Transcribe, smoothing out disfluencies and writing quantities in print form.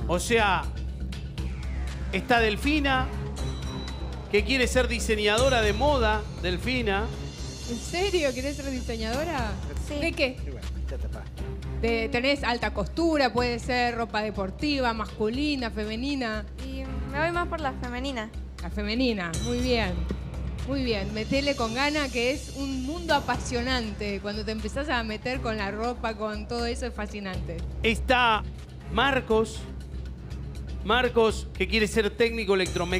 O sea, está Delfina, que quiere ser diseñadora de moda. Delfina. ¿En serio? ¿Querés ser diseñadora? Sí. ¿De qué? ¿Tenés alta costura? Puede ser ropa deportiva, masculina, femenina. Y me voy más por la femenina. La femenina, muy bien. Muy bien, metele con gana, que es un mundo apasionante. Cuando te empezás a meter con la ropa, con todo eso, es fascinante. Está Marcos. Marcos, que quiere ser técnico electromecánico.